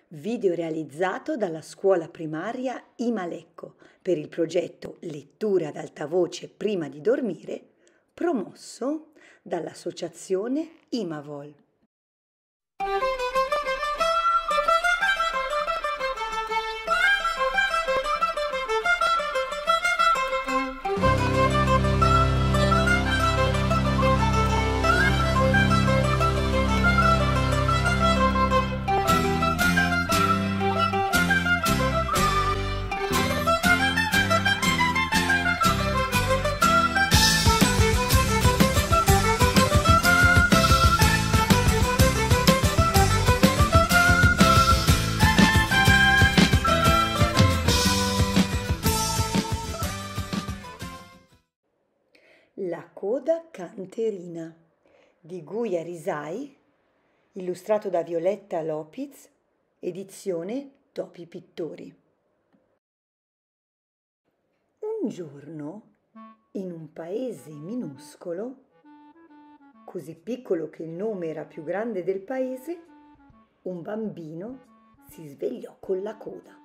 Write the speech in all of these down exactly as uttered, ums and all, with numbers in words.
Video realizzato dalla scuola primaria Imalecco per il progetto Letture ad alta voce prima di dormire, promosso dall'associazione Imavol. La coda canterina di Guia Risai, illustrato da Violetta Lopiz, edizione Topi Pittori. Un giorno, in un paese minuscolo, così piccolo che il nome era più grande del paese, un bambino si svegliò con la coda.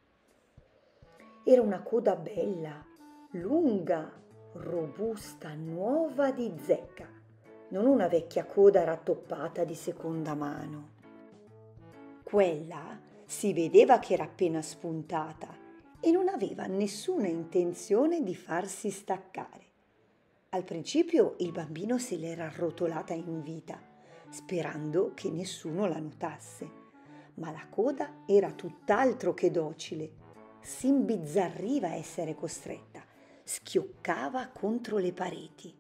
Era una coda bella, lunga, robusta, nuova di zecca, non una vecchia coda rattoppata di seconda mano. Quella si vedeva che era appena spuntata e non aveva nessuna intenzione di farsi staccare. Al principio il bambino se l'era arrotolata in vita, sperando che nessuno la notasse, ma la coda era tutt'altro che docile, si imbizzarriva a essere costretta, schioccava contro le pareti.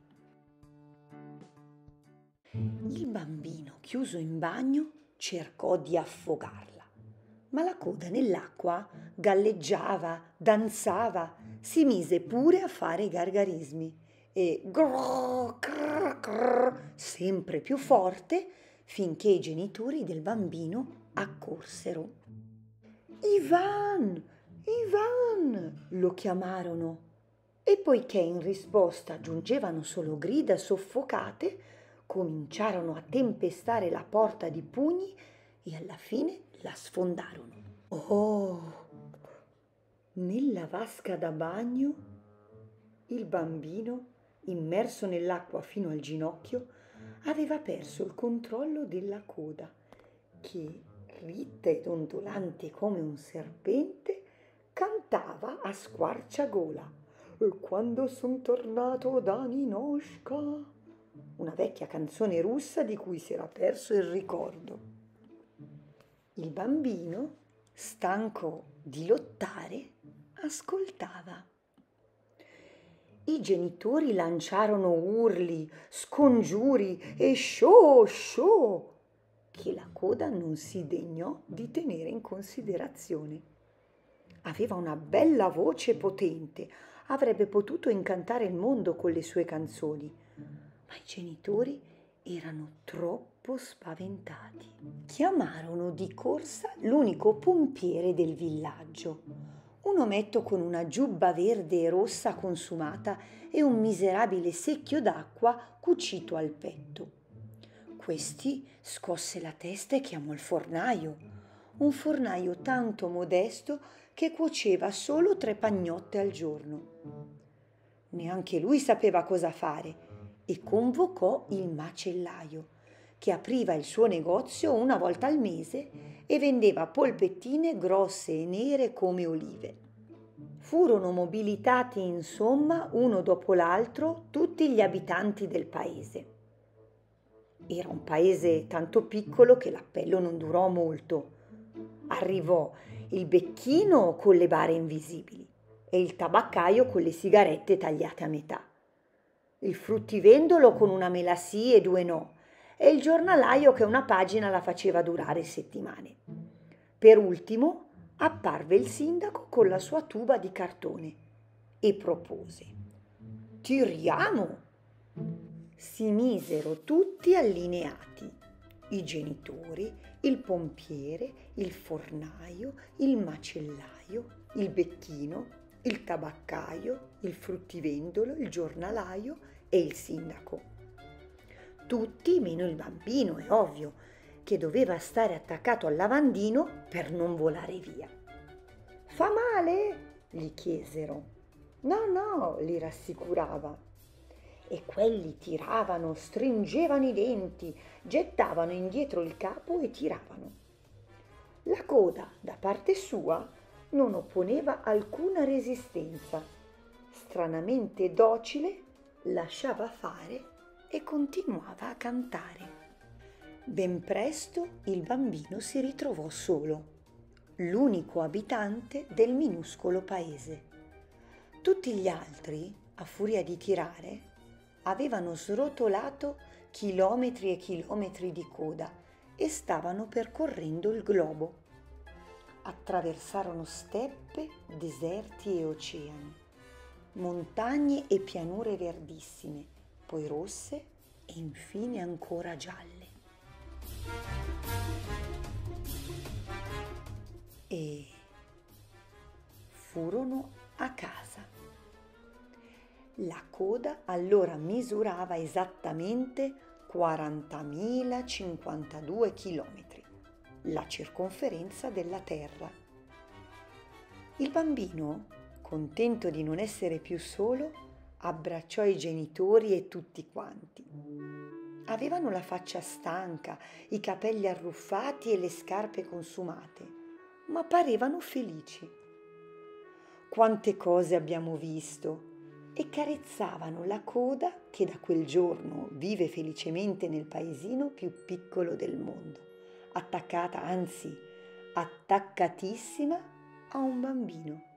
Il bambino, chiuso in bagno, cercò di affogarla, ma la coda nell'acqua galleggiava, danzava, si mise pure a fare i gargarismi e grrr, grrr, grrr, sempre più forte, finché i genitori del bambino accorsero. Ivan, Ivan, lo chiamarono. E poiché in risposta giungevano solo grida soffocate, cominciarono a tempestare la porta di pugni e alla fine la sfondarono. Oh! Nella vasca da bagno, il bambino, immerso nell'acqua fino al ginocchio, aveva perso il controllo della coda, che, ritta ed ondulante come un serpente, cantava a squarciagola. E quando son tornato da Ninoshka, una vecchia canzone russa di cui si era perso il ricordo. Il bambino, stanco di lottare, ascoltava. I genitori lanciarono urli, scongiuri e show show che la coda non si degnò di tenere in considerazione. Aveva una bella voce potente, avrebbe potuto incantare il mondo con le sue canzoni, ma i genitori erano troppo spaventati. Chiamarono di corsa l'unico pompiere del villaggio, un ometto con una giubba verde e rossa consumata e un miserabile secchio d'acqua cucito al petto. Questi scosse la testa e chiamò il fornaio, un fornaio tanto modesto che cuoceva solo tre pagnotte al giorno. Neanche lui sapeva cosa fare e convocò il macellaio, che apriva il suo negozio una volta al mese e vendeva polpettine grosse e nere come olive. Furono mobilitati insomma uno dopo l'altro tutti gli abitanti del paese. Era un paese tanto piccolo che l'appello non durò molto. Arrivò il becchino con le bare invisibili e il tabaccaio con le sigarette tagliate a metà, il fruttivendolo con una mela sì e due no, e il giornalaio che una pagina la faceva durare settimane. Per ultimo apparve il sindaco con la sua tuba di cartone e propose: «Tiriamo!» Si misero tutti allineati, i genitori, il pompiere, il fornaio, il macellaio, il becchino, il tabaccaio, il fruttivendolo, il giornalaio e il sindaco. Tutti meno il bambino, è ovvio, che doveva stare attaccato al lavandino per non volare via. «Fa male?» gli chiesero. «No, no», li rassicurava. E quelli tiravano, stringevano i denti, gettavano indietro il capo e tiravano. La coda, da parte sua, non opponeva alcuna resistenza. Stranamente docile, lasciava fare e continuava a cantare. Ben presto il bambino si ritrovò solo, l'unico abitante del minuscolo paese. Tutti gli altri, a furia di tirare, avevano srotolato chilometri e chilometri di coda e stavano percorrendo il globo. Attraversarono steppe, deserti e oceani, montagne e pianure verdissime, poi rosse e infine ancora gialle. E furono a casa. La coda allora misurava esattamente quarantamilacinquantadue chilometri, la circonferenza della Terra. Il bambino, contento di non essere più solo, abbracciò i genitori e tutti quanti. Avevano la faccia stanca, i capelli arruffati e le scarpe consumate, ma parevano felici. Quante cose abbiamo visto! E carezzavano la coda che da quel giorno vive felicemente nel paesino più piccolo del mondo, attaccata, anzi attaccatissima a un bambino.